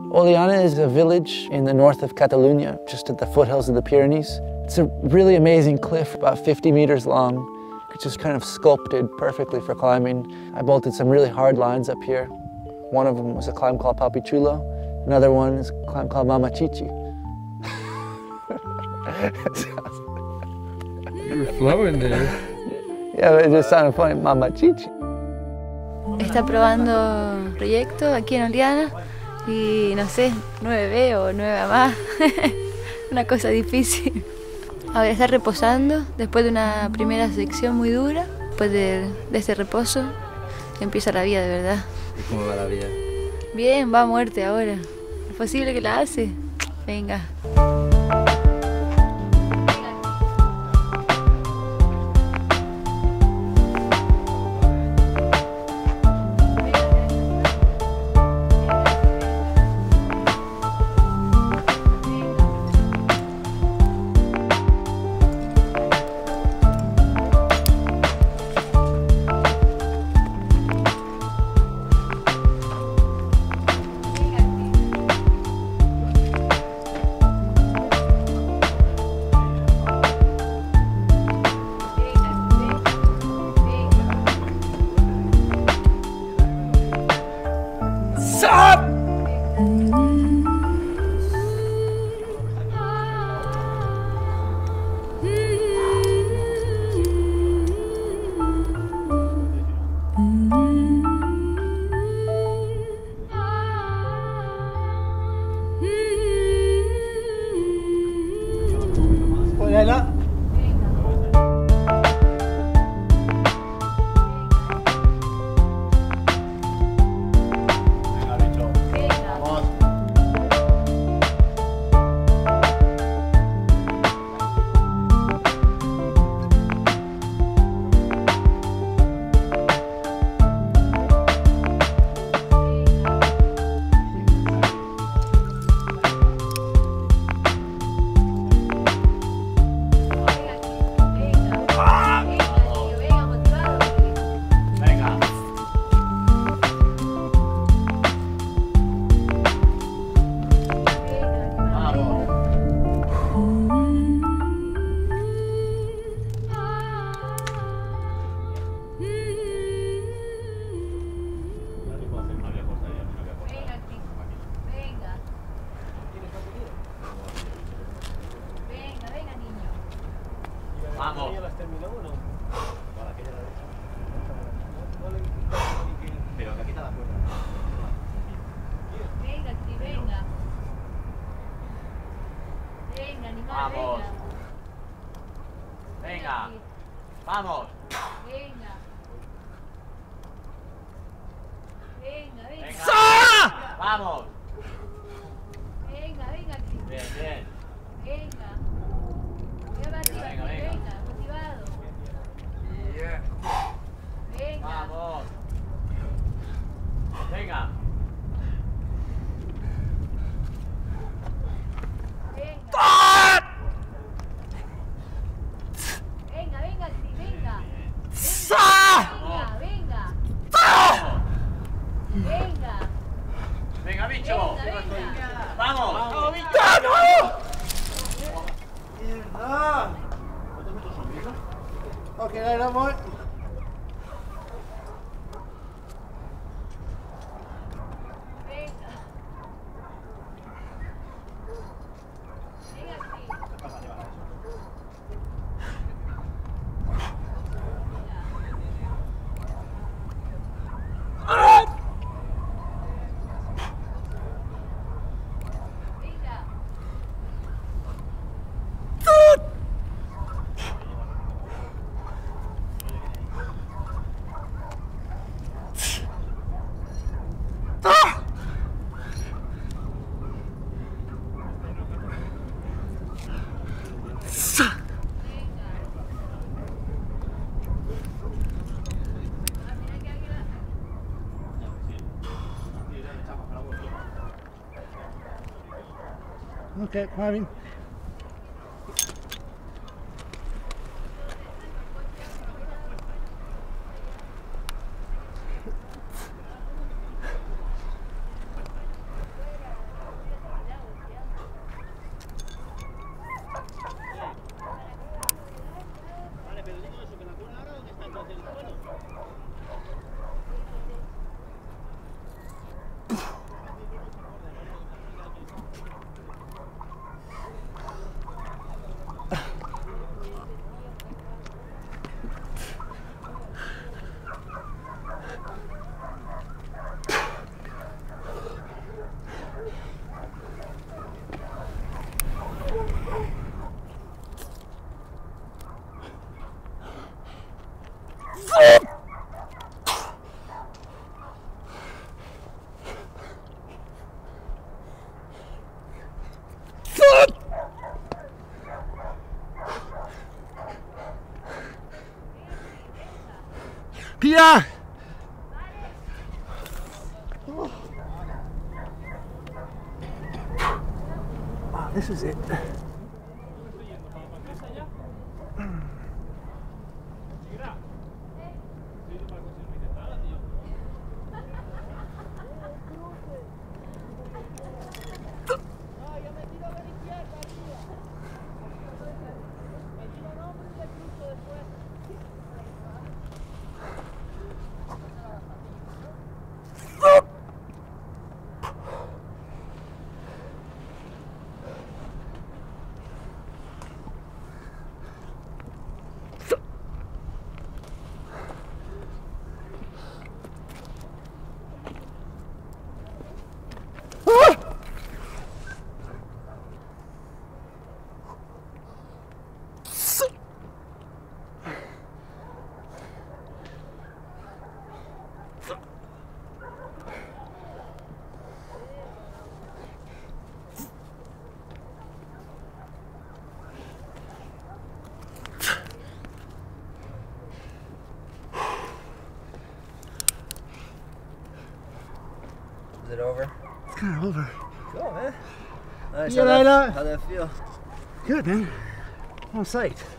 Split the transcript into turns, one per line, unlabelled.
Oliana is a village in the north of Catalonia, just at the foothills of the Pyrenees. It's a really amazing cliff, about 50 meters long. It's just kind of sculpted perfectly for climbing. I bolted some really hard lines up here. One of them was a climb called Palpichulo. Another one is a climb called Mama Chichi.
You were flowing there.
Yeah, it just sounded funny, Mama Chichi.
Está probando proyecto aquí en Oliana y no sé, 9B o 9A más. Una cosa difícil. Ahora está reposando después de una primera sección muy dura. Después de ese reposo empieza la vida de verdad.
¿Y cómo va la vida?
Bien, va a muerte ahora. ¿Es posible que la hace? Venga.
Hola.
Vamos. Pero que quita la cuerda.
Venga, aquí, venga. Venga, animal,
Vamos.
venga.
Venga. Vamos.
Venga. Venga, venga.
Venga. Vamos.
Venga, venga, aquí.
Bien, bien.
Venga. Venga, arriba,
Venga,
aquí,
venga.
venga, motivado. Venga.
Vamos. Venga.
Venga, venga, aquí, venga.
Vamos.
Venga, venga. Venga.
Venga, bicho.
Venga, venga.
Vamos. Vamos, bicho.
Okay, right on, boy.
Venga. Venga, aquí. Venga.
Okay, Marvin.
Pia! Oh, this is it.
Is it over?
It's kind of over.
Cool, man. Nice.
Yeah,
How'd that feel?
Good, man. I'm psyched.